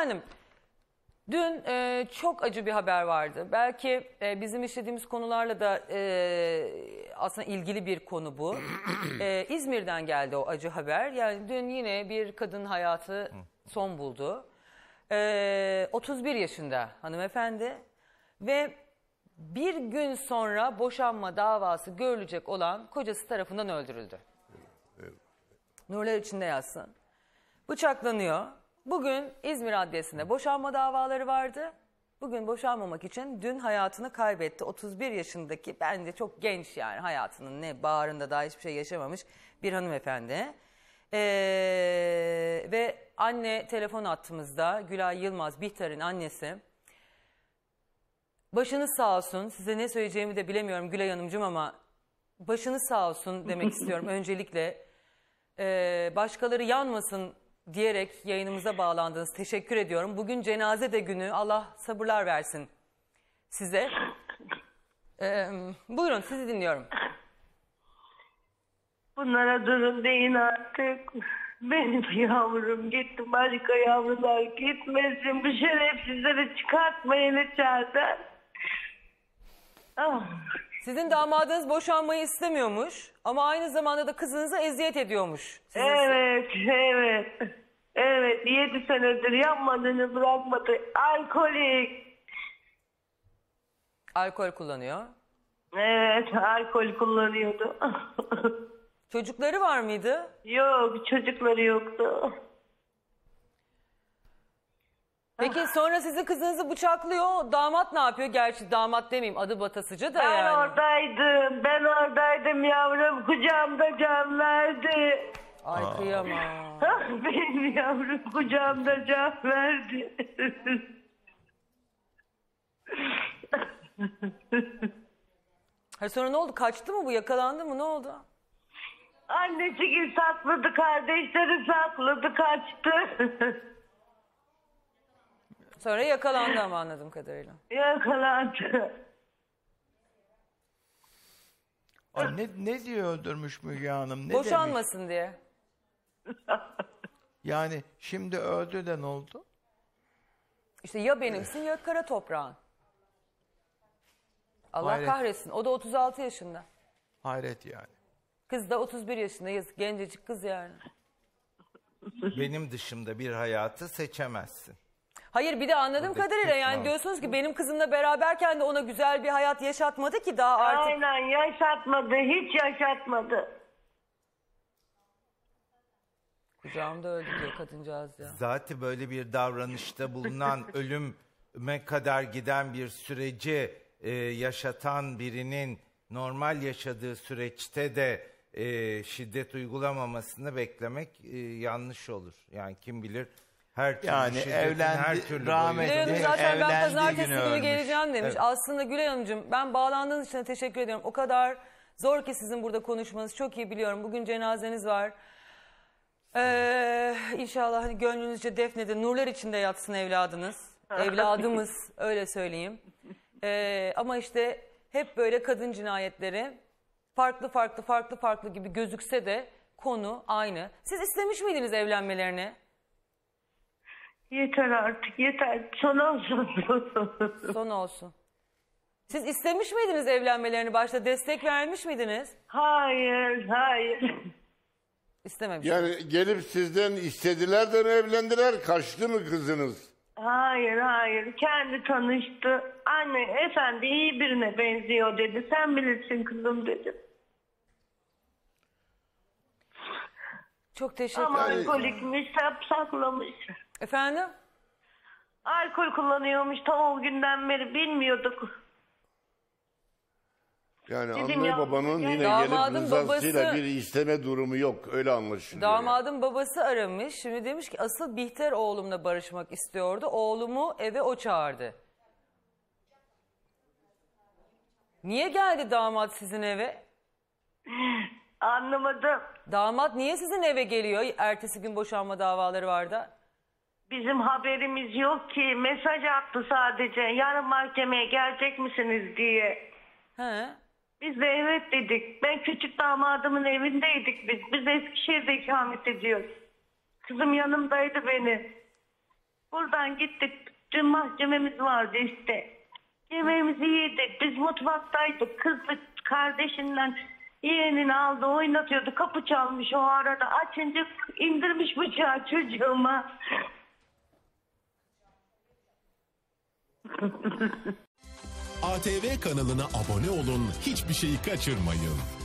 Efendim, dün çok acı bir haber vardı. Belki bizim işlediğimiz konularla da aslında ilgili bir konu bu. İzmir'den geldi o acı haber. Yani dün yine bir kadın hayatı son buldu. 31 yaşında hanımefendi ve bir gün sonra boşanma davası görülecek olan kocası tarafından öldürüldü. Nurlar içinde yazsın. Bıçaklanıyor. Bugün İzmir Adliyesi'nde boşanma davaları vardı. Bugün boşanmamak için dün hayatını kaybetti. 31 yaşındaki, bence çok genç, yani hayatının ne bağrında daha hiçbir şey yaşamamış bir hanımefendi. Ve anne telefon attığımızda, Gülay Yılmaz, Bihter'in annesi. Başınız sağ olsun, size ne söyleyeceğimi de bilemiyorum Gülay Hanımcığım ama başınız sağ olsun demek istiyorum öncelikle. Başkaları yanmasın diyerek yayınımıza bağlandınız. Teşekkür ediyorum. Bugün cenaze de günü. Allah sabırlar versin size. Buyurun, sizi dinliyorum. Bunlara durun deyin artık. Benim yavrum gitti. Başka yavrular gitmesin. Bu şerefsizleri çıkartmayın içeriden. Ah. Sizin damadınız boşanmayı istemiyormuş ama aynı zamanda da kızınıza eziyet ediyormuş. Evet. Evet, 7 senedir yapmadığını bırakmadı. Alkolik. Alkol kullanıyor. Evet, alkol kullanıyordu. Çocukları var mıydı? Yok, çocukları yoktu. Peki sonra sizin kızınızı bıçaklıyor. Damat ne yapıyor? Gerçi damat demeyeyim, adı batasıca da Ben yani. oradaydım yavrum. Kucağımda can verdi. Ay kıyamam. Benim yavrum kucağımda can verdi. Sonra ne oldu? Kaçtı mı bu? Yakalandı mı? Ne oldu? Annesi sakladı, kardeşleri sakladı, kaçtı. Sonra yakalandı ama anladığım kadarıyla. Yakalandı. Ne diye öldürmüş Müge Hanım? Ne Boşanmasın demiş? diye. Yani şimdi öldü de ne oldu? İşte ya benimsin ya kara toprağın. Allah Hayret. kahretsin. O da 36 yaşında. Hayret yani. Kız da 31 yaşında. Yazık, gencecik kız yani. Benim dışımda bir hayatı seçemezsin. Hayır, bir de anladığım Buradaki kadarıyla yani kısmı. diyorsunuz ki benim kızımla beraberken de ona güzel bir hayat yaşatmadı ki daha artık. Aynen, yaşatmadı, hiç yaşatmadı. Kucağımda öldü diyor kadıncağız ya. Zaten böyle bir davranışta bulunan, ölüme kadar giden bir süreci yaşatan birinin normal yaşadığı süreçte de şiddet uygulamamasını beklemek yanlış olur. Yani kim bilir, her türlü Yani şiddetin her türlü rahmetli Gülay Hanım boyutu. zaten ben evlendiği pazartesi günü günü ölmüş. geleceğim demiş. Evet. Aslında Gülay Hanımcığım, ben bağlandığınız için teşekkür ediyorum. O kadar zor ki sizin burada konuşmanız, çok iyi biliyorum. Bugün cenazeniz var. İnşallah hani gönlünüzce defnedin. Nurlar içinde yatsın evladınız. Evladımız, öyle söyleyeyim. Ama işte hep böyle kadın cinayetleri farklı gibi gözükse de konu aynı. Siz istemiş miydiniz evlenmelerini? Yeter artık, yeter. Son olsun. Son olsun. Siz istemiş miydiniz evlenmelerini? Başta destek vermiş miydiniz? Hayır. İstememiş. Yani gelip sizden istediler de evlendiler, kaçtı mı kızınız? Hayır. Kendi tanıştı. Anne, efendi iyi birine benziyor dedi. Sen bilirsin kızım dedi. Çok teşekkür Ama ederim. alkolikmiş, hep saklamış. Efendim? Alkol kullanıyormuş, tam o günden beri bilmiyorduk. Yani Dedim anne ya, babanın yine gelip damadın rızasıyla babası- bir isteme durumu yok, öyle anlaşılıyor. Damadın babası aramış. Şimdi demiş ki asıl Bihter oğlumla barışmak istiyordu. Oğlumu eve o çağırdı. Niye geldi damat sizin eve? Anlamadım. Damat niye sizin eve geliyor? Ertesi gün boşanma davaları var da. Bizim haberimiz yok ki. Mesaj attı sadece. Yarın mahkemeye gelecek misiniz diye. He. Biz de evet dedik. Ben küçük damadımın evindeydik biz. Biz Eskişehir'de ikamet ediyoruz. Kızım yanımdaydı beni. Buradan gittik. Dün mahkememiz vardı işte. Yemeğimizi yedik. Biz mutfaktaydık. Kız kardeşinden yeğenini aldı oynatıyordu. Kapı çalmış o arada. Açınca indirmiş bıçağı çocuğuma. ATV kanalına abone olun, hiçbir şeyi kaçırmayın.